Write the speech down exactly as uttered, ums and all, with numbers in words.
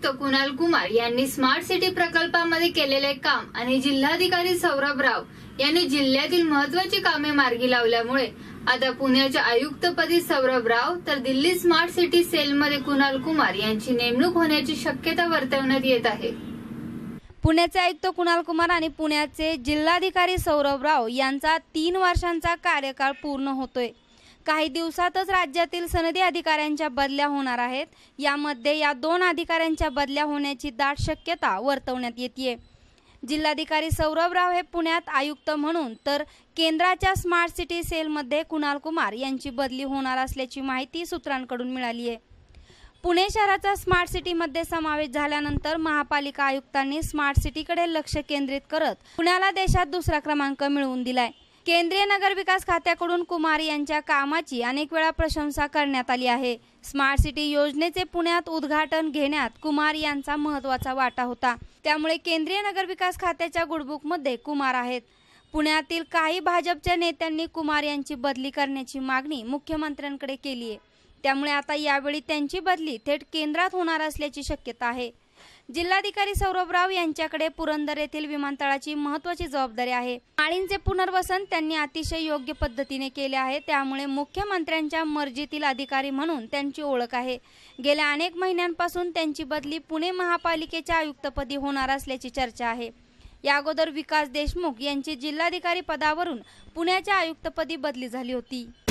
आयुक्त कुणाल कुमार यांनी smart city प्रकल्पामध्ये केलेले काम आणि जिल्हाधिकारी सौरभ राव यांनी जिल्ह्यातील महत्त्वाची कामे मार्गी लावल्यामुळे आता पुण्याच्या आयुक्तपदी सौरभ राव तर दिल्ली स्मार्ट सिटी सेलमध्ये कुणाल कुमार यांची नेमणूक होण्याची शक्यता वर्तवण्यात येत आहे। पुण्याचे आयुक्त कुणाल कुमार आणि पुण्याचे जिल्हाधिकारी सौरभ राव यांचा तीन वर्षांचा कार्यकाळ पूर्ण होतोय। काही दिवसातच राज्यातील सनदी अधिकाऱ्यांच्या बदल्या होणार आहेत। यामध्ये या दोन अधिकाऱ्यांच्या बदल्या होण्याची दाट शक्यता वर्तवण्यात येते। जिल्हाधिकारी सौरभ राव हे पुण्यात आयुक्त म्हणून तर केंद्राच्या स्मार्ट सिटी सेलमध्ये कुणाल कुमार यांची बदली होणार असल्याची माहिती सूत्रांकडून मिळाली आहे। पुणे शहराचा स्मार्ट सिटीमध्ये समावेश झाल्यानंतर महापालिका आयुक्तांनी स्मार्ट सिटीकडे लक्ष केंद्रित करत पुण्याला देशात दुसरा क्रमांक मिळवून दिलाय। केंद्रीय नगर विकास खात्याकडून कुमार यांच्या कामाची अनेक वेळा प्रशंसा करण्यात आली आहे। स्मार्ट सिटी योजनेचे पुण्यात उद्घाटन घेण्यात कुमार यांचा महत्त्वाचा वाटा होता। त्यामुळे केंद्रीय नगर विकास खात्याच्या गुडबुकमध्ये कुमार आहेत। पुण्यातील काही भाजपच्या नेत्यांनी कुमार यांची बदली करण्याची मागणी मुख्यमंत्र्यांकडे केली आहे। त्यामुळे आता यावेळी त्यांची बदली थेट केंद्रात होणार असल्याची शक्यता आहे। जिल्हाधिकारी सौरभ राव यांच्याकडे पुरंदर येथील विमानतळाची महत्त्वाची जबाबदारी आहे। माळींचे पुनर्वसन त्यांनी अतिशय योग्य पद्धतीने केले आहे। त्यामुळे मुख्यमंत्र्यांच्या मर्जीतील अधिकारी म्हणून त्यांची ओळख आहे। गेल्या अनेक महिन्यांपासून त्यांची बदली पुणे महापालिकेच्या आयुक्तपदी होणार असल्याची चर्चा आहे। या अगोदर विकास देशमुख यांची जिल्हाधिकारी पदावरून पुण्याच्या आयुक्तपदी बदली झाली होती।